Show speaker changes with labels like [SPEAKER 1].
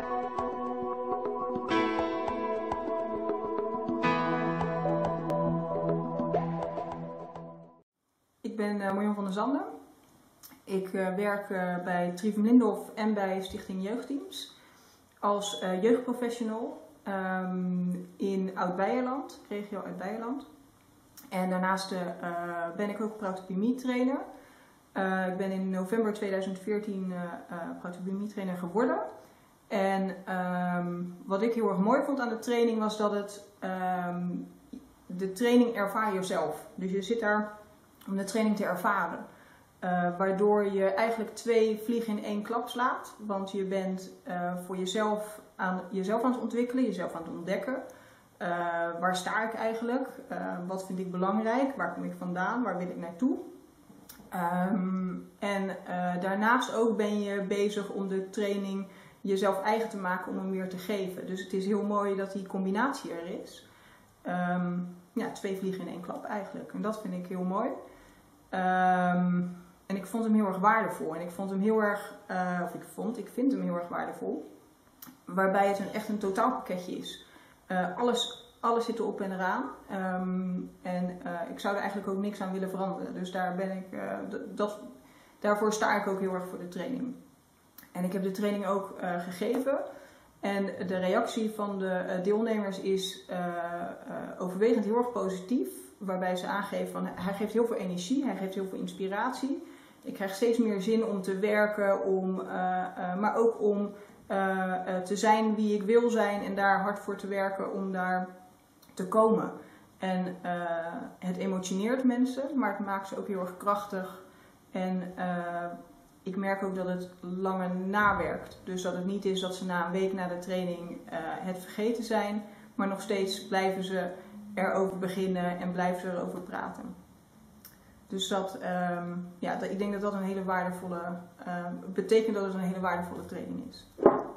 [SPEAKER 1] Ik ben Marion van der Zanden. Ik werk bij Trivium Lindhof en bij Stichting Jeugdteams als jeugdprofessional in Oud-Beijerland, regio Oud-Beijerland. En daarnaast ben ik ook protobulimie trainer. Ik ben in november 2014 protobulimie trainer geworden. En wat ik heel erg mooi vond aan de training was dat het de training ervaar jezelf. Dus je zit daar om de training te ervaren. Waardoor je eigenlijk 2 vliegen in 1 klap slaat. Want je bent voor jezelf aan het ontwikkelen, jezelf aan het ontdekken. Waar sta ik eigenlijk? Wat vind ik belangrijk? Waar kom ik vandaan? Waar wil ik naartoe? Daarnaast ook ben je bezig om de training jezelf eigen te maken om hem weer te geven. Dus het is heel mooi dat die combinatie er is. 2 vliegen in 1 klap eigenlijk. En dat vind ik heel mooi. En ik vond hem heel erg waardevol. En ik vond hem heel erg, ik vind hem heel erg waardevol. Waarbij het echt een totaalpakketje is. Alles zit erop en eraan. Ik zou er eigenlijk ook niks aan willen veranderen. Dus daarvoor sta ik ook heel erg voor de training. En ik heb de training ook gegeven. En de reactie van de deelnemers is overwegend heel erg positief. Waarbij ze aangeven van hij geeft heel veel energie, hij geeft heel veel inspiratie. Ik krijg steeds meer zin om te werken, maar ook om te zijn wie ik wil zijn en daar hard voor te werken om daar te komen. En het emotioneert mensen, maar het maakt ze ook heel erg krachtig. En ik merk ook dat het langer nawerkt. Dus dat het niet is dat ze na een week na de training het vergeten zijn, maar nog steeds blijven ze erover beginnen en blijven ze erover praten. Dus ik denk dat dat een hele waardevolle, betekent dat het een hele waardevolle training is.